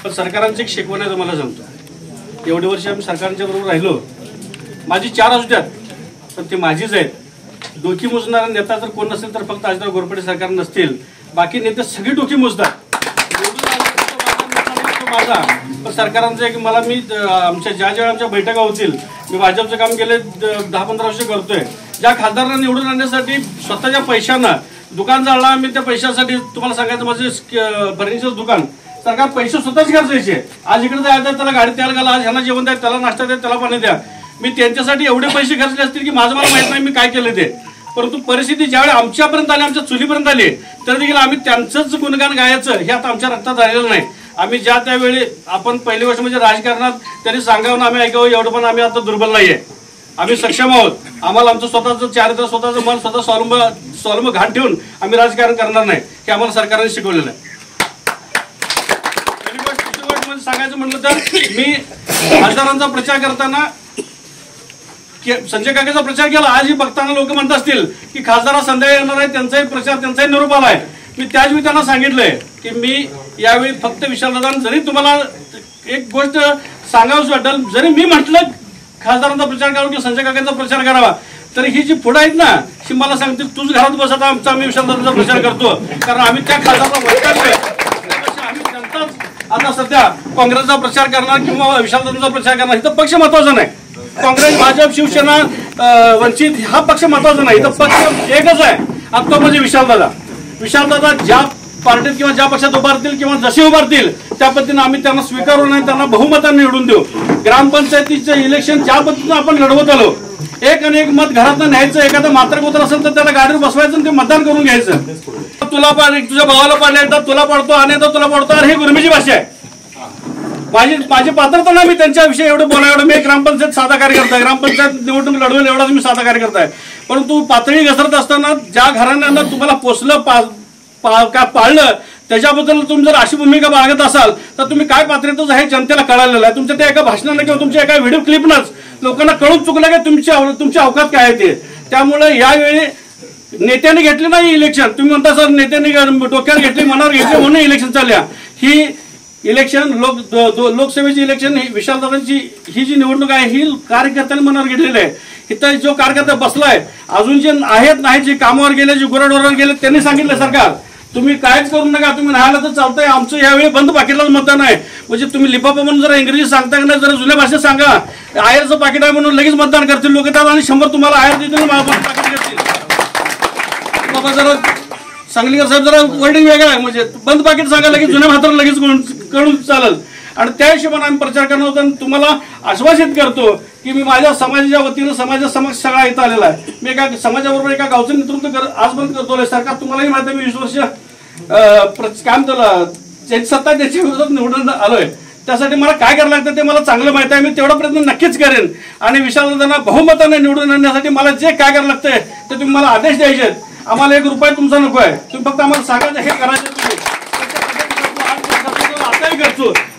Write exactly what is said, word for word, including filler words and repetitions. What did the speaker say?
पण सरकारांची एक शिकवण आहे तुम्हाला सांगतो। एवढे वर्ष आम्ही सरकारच्या बरोबर राहिलो, माझी चार असू द्यात पण ते माझीच आहेत। डोकी मोजणारा नेता जर कोण नसेल तर फक्त अजितदादा घोरपडे सरकार नसतील, बाकी नेते सगळी डोकी मोजतात। माझा पण सरकारांचं आहे की मला मी आमच्या ज्या ज्या आमच्या बैठका होतील, मी भाजपचं काम गेले दहा पंधरा वर्ष करतोय। ज्या खासदारांना निवडून आणण्यासाठी स्वतःच्या पैशानं दुकान जाळला, मी त्या पैशासाठी तुम्हाला सांगायचं माझं फर्निचर दुकान सरकार पैसे स्वतःच खर्चायचे। आज इकडे जायचं त्याला गाडी त्याला घाला, आज ह्यांना जेवण द्या, त्याला नाश्ता द्या, त्याला पाणी द्या। मी त्यांच्यासाठी एवढे पैसे खर्चले असतील की माझं मला माहित नाही मी काय केले ते। परंतु परिस्थिती ज्यावेळी आमच्यापर्यंत आली, आमच्या चुलीपर्यंत आली, तर देखील आम्ही त्यांचंच गुणगान गायचं हे आता आमच्या रक्तात राहिलेलं नाही। आम्ही ज्या त्यावेळी आपण पहिली गोष्ट म्हणजे राजकारणात त्यांनी सांगावं आम्ही ऐकावं एवढं पण आम्ही आता दुर्बल नाहीये, आम्ही सक्षम आहोत। आम्हाला आमचं स्वतःचं चारित्र्य, स्वतःचं मन, स्वतः स्वावलंब स्वावलंब घाट ठेवून आम्ही राजकारण करणार नाही, हे आम्हाला सरकारने शिकवलेलं आहे। पहिली गोष्ट दुसरी गोष्ट म्हणजे सांगायचं म्हटलं तर मी खासदारांचा प्रचार करताना संजय काकाचा प्रचार केला। आजही बघताना लोक म्हणत असतील की खासदार संध्याकाळी येणार आहे, त्यांचाही प्रचार त्यांचाही निरोप आलाय। मी त्याच वेळी त्यांना सांगितलंय की मी यावेळी फक्त विशालदादा, जरी तुम्हाला एक गोष्ट सांगावंच वाटेल, जरी मी म्हटलं खासदारांचा प्रचार करावा किंवा संजय काकांचा प्रचार करावा, तरी ही जी पुढे आहेत ना ही मला सांगते तूच घरात बसता आमचा आम्ही विशालदादांचा प्रचार करतो, कारण आम्ही त्या खासदाराला वैतागलोय। आम्ही जनताच आता सध्या काँग्रेसचा प्रचार करणार किंवा विशालदादांचा प्रचार करणार, इथं पक्ष महत्वाचा नाही। काँग्रेस, भाजप, शिवसेना, वंचित हा पक्ष महत्वाचा नाही, इथं पक्ष एकच आहे, आता तो म्हणजे विशालदादा। विशालदादा ज्या पार्टीत किंवा ज्या पक्षात उभारतील किंवा जसे उभारतील त्या पद्धतीने आम्ही त्यांना स्वीकारू नाही, त्यांना बहुमताने निवडून देऊ। ग्रामपंचायतीचं इलेक्शन ज्या पद्धतीने आपण लढवत आलो, एक आणि एक मत घरातनं न्यायचं, एखादं मात्रपुत्र असेल तर त्याला गाडीवर बसवायचं आणि ते मतदान करून घ्यायचं। तुला पाड, तुझ्या भावाला पाडले, एकदा तुला पाडतो आणि एकदा तुला पाडतो, अरे ही गुरमीची भाषा आहे। माझी माझी पात्रता नाही मी त्यांच्याविषयी एवढं बोला, एवढं मी ग्रामपंचायत साधा कार्यकर्ता आहे, ग्रामपंचायत निवडणूक लढवेल एवढाच मी साधा कार्यकर्ता आहे। परंतु पातळी घसरत असताना ज्या घराण्यांना तुम्हाला पोचलं पा का पाळलं त्याच्याबद्दल तुम्ही जर अशी भूमिका बाळगत असाल तर तुम्ही काय पात्रता हे जनतेला कळालेलं आहे। तुमच्या त्या एका भाषणाने किंवा तुमच्या एका व्हिडिओ क्लिपनंच लोकांना कळून चुकलं की तुमची तुमची अवकात काय आहे ते। त्यामुळे यावेळी नेत्यांनी घेतले नाही इलेक्शन, तुम्ही म्हणता सर नेत्यांनी डोक्यावर घेतली, मनावर घेतली म्हणून इलेक्शन चालल्या। ही इलेक्शन लोक लोकसभेची इलेक्शन ही विशालदादांची ही जी निवडणूक आहे ही कार्यकर्त्यांनी मनावर घेतलेली आहे। इथं जो कार्यकर्ता बसलाय, अजून जे आहेत नाही, जे कामावर गेले, जे गुराढोरावर गेले, त्यांनी सांगितलं सरकार तुम्ही कायच करू नका, तुम्ही नाही आलं तर चालतंय, आमचं यावेळी बंद पाकिटलाच मतदान आहे। म्हणजे तुम्ही लिफाफा म्हणून जरा इंग्रजी सांगता की नाही, जरा जुन्या भाषेत सांगा, आयरचं पाकिट आहे म्हणून लगेच मतदान करतील लोक त्यात आणि शंभर तुम्हाला आयर देतील, पाकिट करतील। बाबा जरा सांगलीकर साहेब जरा वर्डिंग वेगळं आहे, म्हणजे बंद पाकिट सांगा लगेच जुन्या भाषेत लगेच कळून चालेल। आणि त्या हिशोबाने आम्ही प्रचार करणार होतो आणि तुम्हाला आश्वासित करतो की मी माझ्या समाजाच्या वतीनं समाजा समक्ष सगळा इथं आलेला आहे। मी एका समाजाबरोबर एका गावचं नेतृत्व कर आजपर्यंत करतोय। सरकार तुम्हालाही माहिती आहे मी वीस वर्ष काम केलं, ज्याची सत्ता त्याच्या विरोधात निवडून आलोय, त्यासाठी मला काय करायला लागतं ते मला चांगलं माहिती आहे। मी तेवढा प्रयत्न नक्कीच करेन आणि विशालदादांना बहुमताने निवडून आणण्यासाठी मला जे काय करायला लागतंय ते तुम्ही मला आदेश द्यायचे आहेत। आम्हाला एक रुपया तुमचा नको आहे, तुम्ही फक्त आम्हाला सांगायचं हे करायचं, तुम्ही आताही करतो।